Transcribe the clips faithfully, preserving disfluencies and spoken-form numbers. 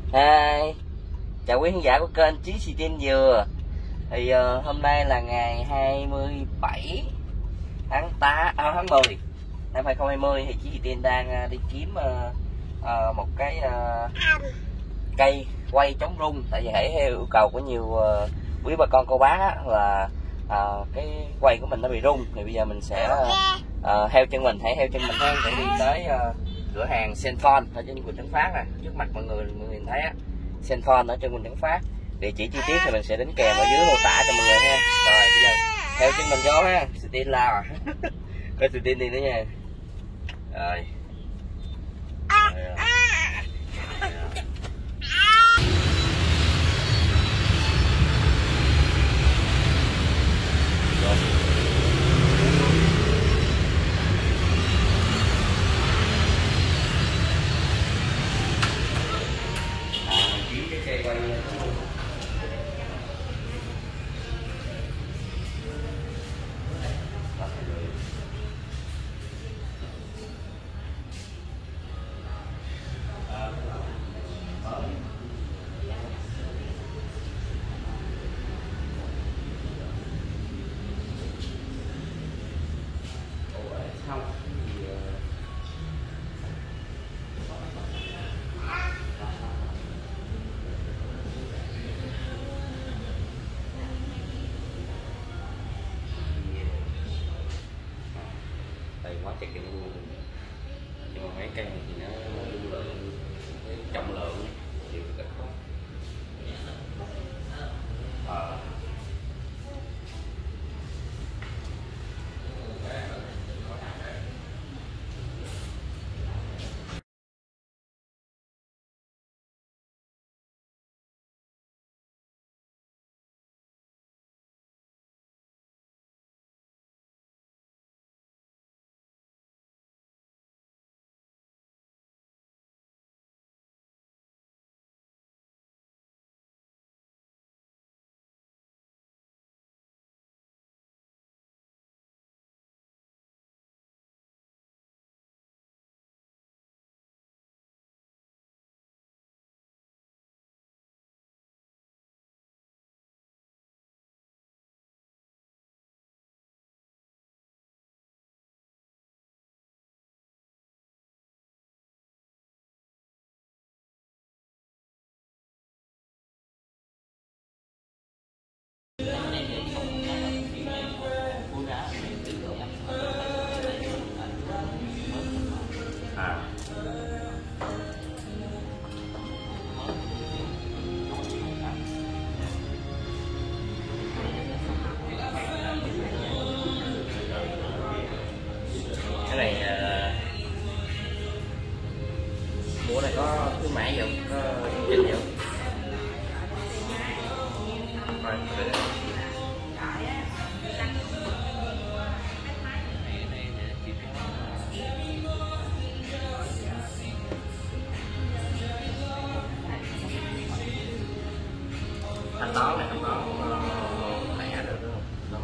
Hi, chào quý khán giả của kênh Chí Xì Tin Dừa. Thì uh, hôm nay là ngày hai mươi bảy tháng tám, à, tháng mười năm hai không hai không. Thì Chí Xì Tin đang uh, đi kiếm uh, uh, một cái uh, cây quay chống rung. Tại vì hãy theo yêu cầu của nhiều uh, quý bà con cô bác á, là uh, cái quay của mình nó bị rung. Thì bây giờ mình sẽ uh, uh, theo chân mình, hãy theo chân mình ha, để đi tới uh, cửa hàng Senphone ở trên Quỳnh Tấn Phát nè, trước mặt mọi người mọi người thấy á, Senphone ở trên Quỳnh Tấn Phát. Địa chỉ chi tiết thì mình sẽ đính kèm ở dưới mô tả cho mọi người ha. Rồi bây giờ theo chân mình vô ha, sự tin lao có sự tin đi nữa nha. Rồi, rồi. Quá chắc cái luôn, nhưng mà mấy cây này thì nó dung lượng, cái trọng lượng chịu cực không. Ờ. Cái này uh, bữa này có khuyến mãi gì không? Có chương trình gì không? Rồi, thanh toán này, thanh toán lẻ được đúng không?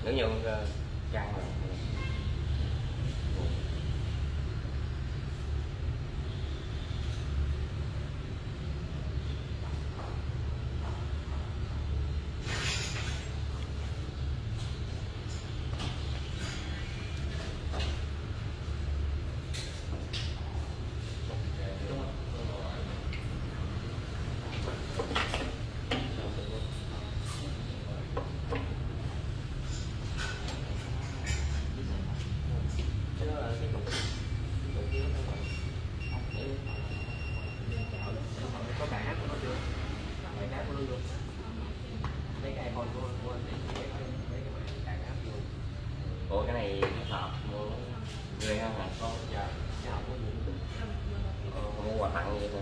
Nếu như trang rồi. Ủa cái này cái hộp mua ghê không hả? Con dạ, cái hộp có mua mua quà tặng vậy thôi.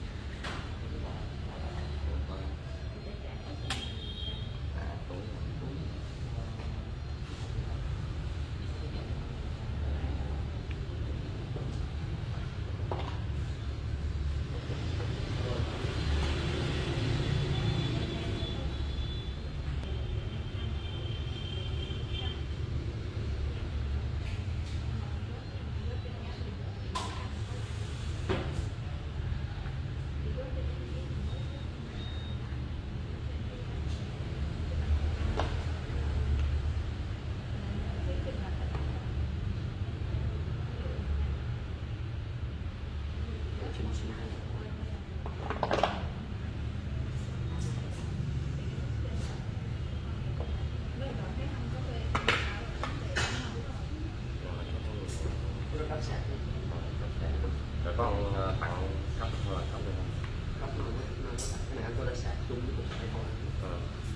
Rồi con tặng cấp hoặc là cấp được không? Cấp nó không có, cái này anh có đã sạc chung với cục sạc không? Ờ.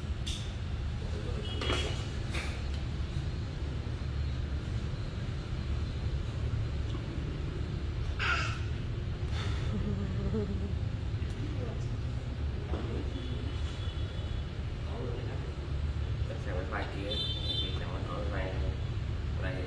Sạc wifi kia, thì sạc wifi đây.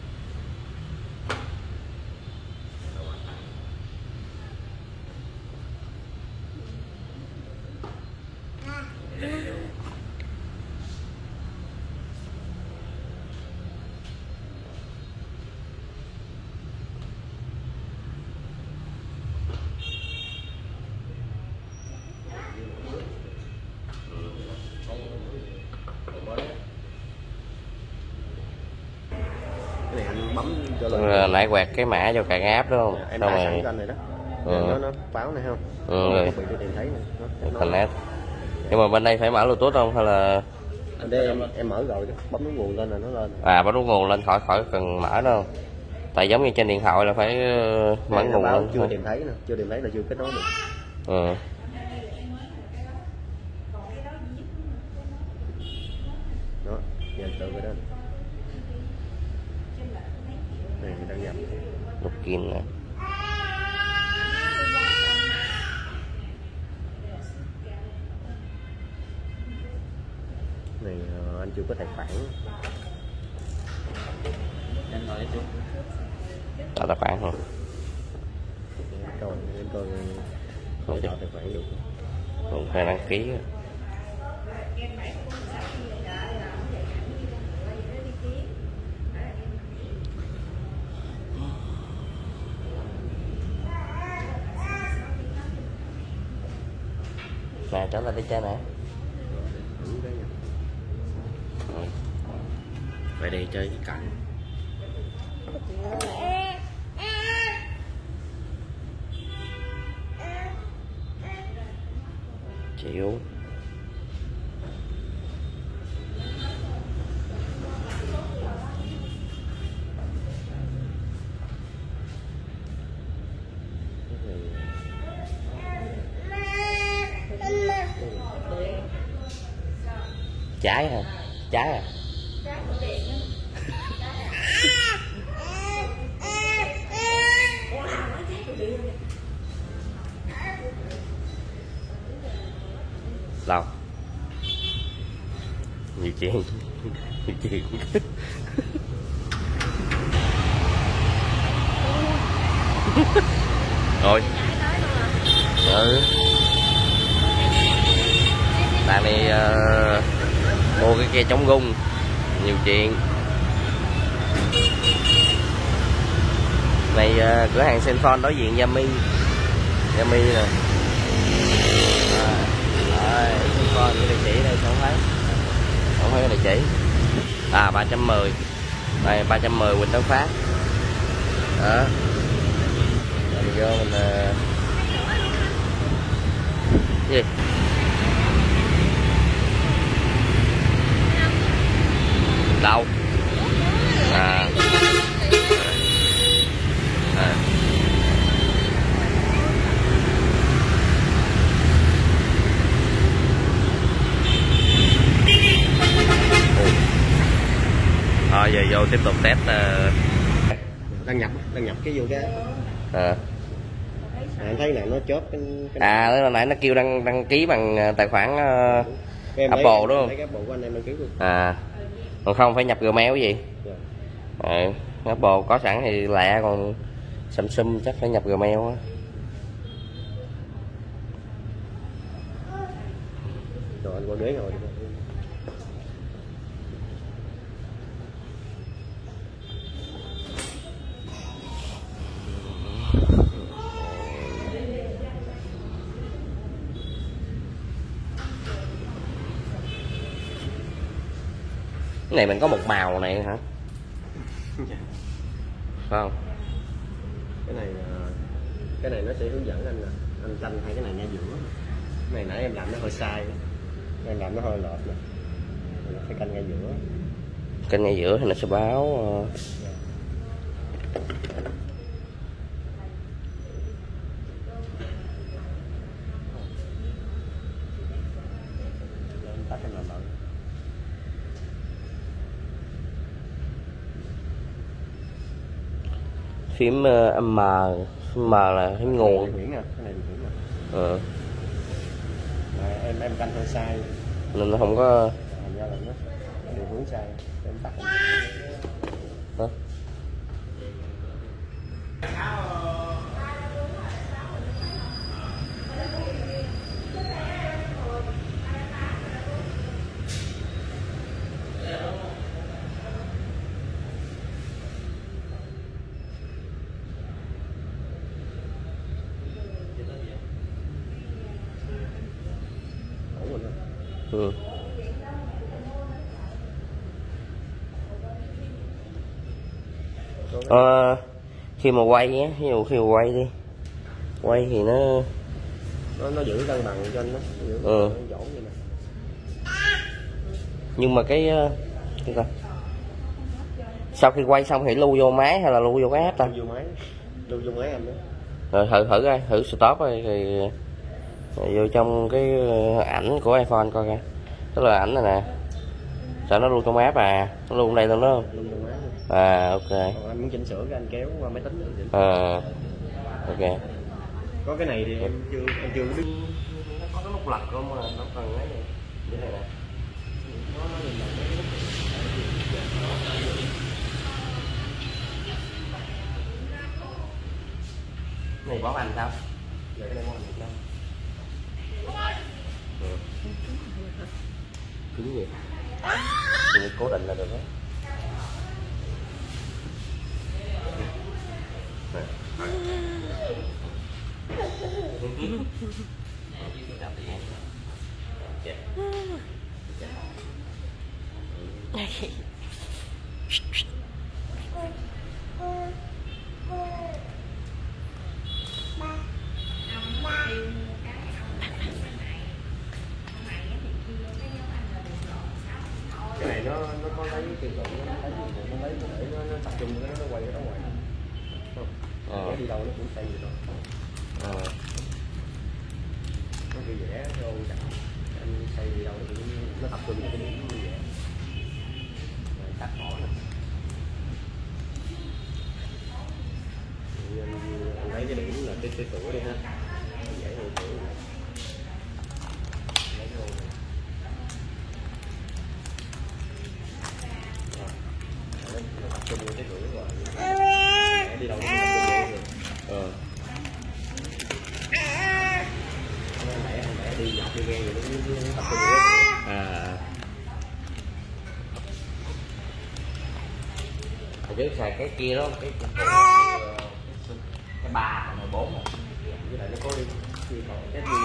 Cái này anh bấm cho lên. Nãy quẹt cái mã cho cạn app đúng không? Em xong đã rồi sẵn kênh này đó. Ừ. Nó nó báo này không? Ừ, rồi. Bị cái tìm thấy này. Nó Connect. Nhưng mà bên đây phải mở Bluetooth không hay là ở đây em em mở rồi đó, bấm nút nguồn lên là nó lên. à bấm nút nguồn lên khỏi khỏi cần mở đâu. Tại giống như trên điện thoại là phải mở nguồn lên. Chưa tìm thấy nè, chưa tìm thấy là chưa kết nối được. Ừ. Đó, giờ tự cái đó. Này mình đăng nhập. Lục kim nè. Này anh chưa có tài khoản. Anh nói chút. Tạo tài khoản không? Rồi, em coi không tạo tài khoản được. Không phải đăng ký. Nè trở lại đi chơi nè. Vậy đi chơi với cạnh. Chịu. Trái hả? Trái à? Đâu? Nhiều chuyện. Nhiều chuyện. Rồi. Ừ. Đang đi uh, mua cái ke chống rung nhiều chuyện. Này uh, cửa hàng Senphone đối diện Yami. Yami nè. À, Senphone cái địa chỉ đây không thấy. Không thấy cái địa chỉ. À ba trăm mười. Đây ba trăm mười Quỳnh Tấn Phát. Đó. Rồi mình vô mình uh... gì? Đâu? À. À. Thôi giờ vô tiếp tục test uh... đăng nhập đăng nhập cái vô cái à. À, thấy là nó chớp cái, cái à lúc nãy nó kêu đăng đăng ký bằng tài khoản uh, Apple lấy, đúng không? lấy cái Apple của anh em đăng ký luôn. À còn không phải nhập Gmail cái gì. Yeah. À, Apple có sẵn thì lẹ, còn Samsung chắc phải nhập Gmail á. Rồi anh qua ghế rồi. Cái này mình có một màu này hả? Phải không? Cái này cái này nó sẽ hướng dẫn anh là anh canh hai cái này ngay giữa. Cái này nãy em làm nó hơi sai, em làm nó hơi lệch nè, phải canh ngay giữa. Canh ngay giữa thì nó sẽ báo. Uh... Tắt cái nào bận. Phím uh, M, phím M là phím nguồn. Cái này cái này điều khiển nè. Ờ. À, em em canh hơi sai Nên nó không có. Thành ra là nó điều hướng sai, em tắt. Hả? Ừ. Ờ, khi mà quay á, ví dụ khi mà quay đi, quay thì nó nó, nó giữ cân bằng cho anh đó, giữ ừ. nó dỗ như này. Nhưng mà cái cái coi sau khi quay xong thì lưu vô máy hay là lưu vô cái app ta? Lưu vô máy, lưu vô máy anh đó. Rồi thử thử coi, thử stop rồi thì rồi vô trong cái ảnh của iPhone coi coi. Tức là ảnh này nè. Sao nó lưu trong app à? Nó lưu đây luôn đó. Lưu vô máy luôn. À ok. Còn anh muốn chỉnh sửa cái anh kéo qua máy tính rồi chỉnh. À ok. Có cái này thì em chưa em chưa biết. Nó có cái nút lật không mà nó cần cái này. Cái này nè. Này bảo hành sao? Vậy cái này bảo hành Việt Nam. Ừ. Cứng gì? Mình cố định là được đó. Cái này nó nó có lấy tiêu chuẩn, nó lấy nó lấy để nó, nó tập trung cái nó quay ở đó ngoài. Không. Ờ. Đi đâu nó cũng xây vậy đó. Ờ. Nó bị vẽ theo chặt. Anh xây gì đâu nó cũng nó tập trung cái điểm như vậy. Rồi cắt bỏ nè. Anh, anh lấy cái điểm là cái cái cửa đi ha. Vậy rồi cửa này. Lấy vô. Nó tập trung vô cái cửa rồi. Đi đâu nó tập trung vô rồi. Ờ. Anh mẹ anh mẹ đi dọc đi ghe rồi nó tập trung vô. À. Hồi trước xài cái kia đó, cái cái cái ba còn mười bốn rồi. Với lại nó có đi đi còn cái gì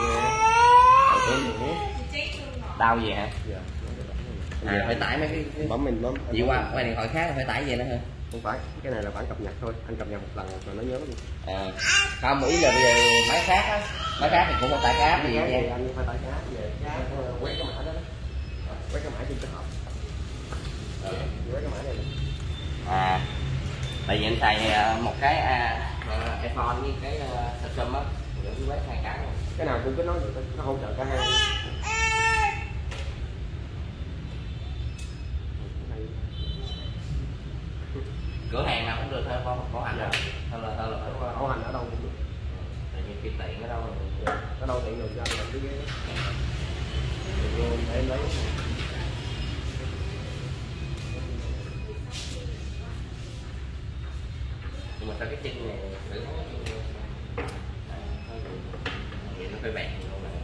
đau gì hả? dạ. À, phải tải mấy cái, cái... bấm mình bấm Chị qua qua điện thoại khác là phải tải về nữa hả? Không phải, cái này là bản cập nhật thôi, anh cập nhật một lần rồi nó nhớ luôn. À, không, ý là bây giờ máy khác á, máy khác thì cũng không tải cái app gì nha. Anh phải tải cái app về, quét cái mã đó đó, quét cái mã trên tích hợp, quét cái mã này. À, tại vì anh xài một cái à, iPhone với cái Samsung á, để quét hai cái. Cái nào cũng có nói được, nó hỗ trợ cả hai. Cửa hàng nào cũng được thôi, có có hành đâu, thôi là thôi là phải bảo hành ở đâu cũng được. Tại vì cái tiện ở đâu rồi, ở đâu tiện được cho anh làm cái ghế. Rồi em lấy. Nhưng mà sao cái chân này thử vậy nó phải bẹt luôn này.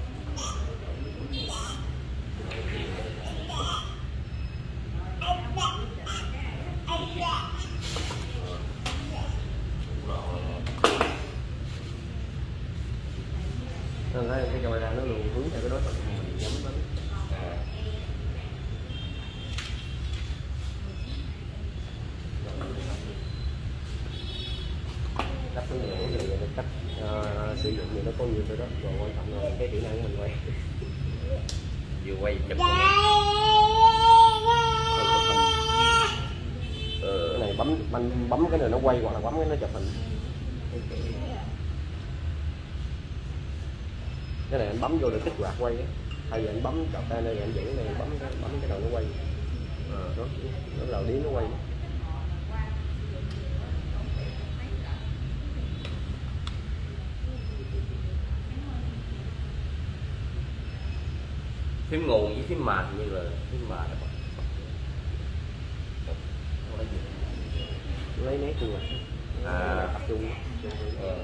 Nên thấy cái camera nó luôn hướng theo cái đối tượng mình nhắm đến. À. Cách hướng dẫn thì cách uh, sử dụng thì nó có nhiều cái đó, rồi quan trọng là cái kỹ năng của mình quay. Vừa quay chụp ừ. Cái này bấm bấm bấm cái này nó quay hoặc là bấm cái nó chụp hình. Cái này anh bấm vô để kích hoạt quay á, thay vì anh bấm chọn tay này anh dẫn này bấm cái bấm cái đầu nó quay. À, đó nó đầu điếng nó quay. phím nguồn với phím màn như là phím màn đó. Lấy nét luôn à, À, tập trung. ờ.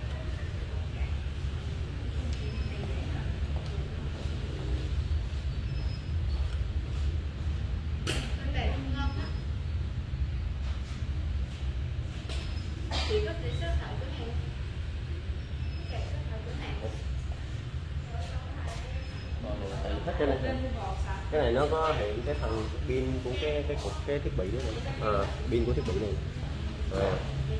Cái này, cái này nó có hiện cái phần pin của cái cái cục cái thiết bị đó này. Ờ, pin của thiết bị này. Ờ.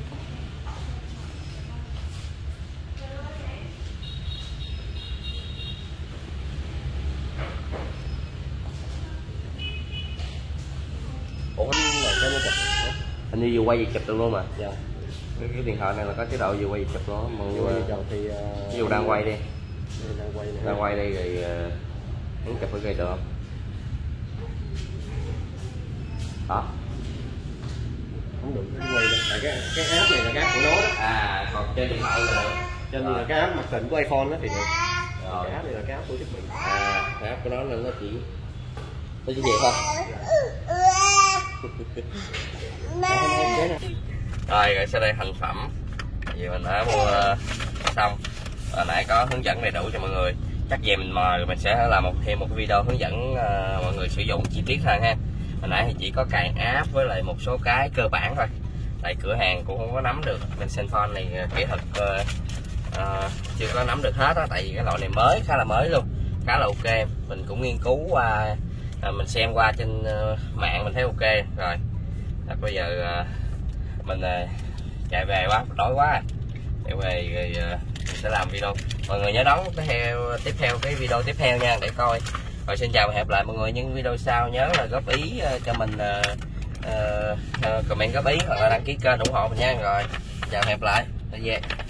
Ủa này cái nó chụp hình như vừa quay vừa chụp được luôn mà. Dạ. Cái, cái điện thoại này là có chế độ vừa quay vừa chụp luôn mà. Vừa quay vừa chụp thì uh, ví dụ đang quay đi, đang quay này. đang quay đây rồi muốn uh, chụp cái được không? Đó. Không được cái quay đâu. Tại cái cái app này là cái app của nó đó. À, còn trên điện thoại là Cho nên là cái app mặt định của iPhone đó thì được. Rồi. Cái app này là cái app của thiết bị. À, cái app của nó nên nó chỉ nó chỉ vậy thôi. Rồi, rồi sau đây thành phẩm vì mình đã mua xong, hồi nãy có hướng dẫn đầy đủ cho mọi người. Chắc về mình mời rồi mình sẽ làm một thêm một cái video hướng dẫn uh, mọi người sử dụng chi tiết hơn ha. Hồi nãy thì chỉ có cài app với lại một số cái cơ bản thôi, tại cửa hàng cũng không có nắm được, bên Zenfone này kỹ thuật uh, uh, chưa có nắm được hết á, tại vì cái loại này mới, khá là mới luôn, khá là ok. Mình cũng nghiên cứu qua, uh, mình xem qua trên uh, mạng mình thấy ok rồi. Thật bây giờ uh, mình uh, chạy về quá, đói quá, chạy về rồi uh, mình sẽ làm video. Mọi người nhớ đón cái theo tiếp theo cái video tiếp theo nha để coi. Rồi xin chào và hẹn gặp lại mọi người những video sau. Nhớ là góp ý uh, cho mình uh, uh, comment góp ý hoặc là đăng ký kênh ủng hộ mình nha. Rồi chào và hẹn gặp lại. Về.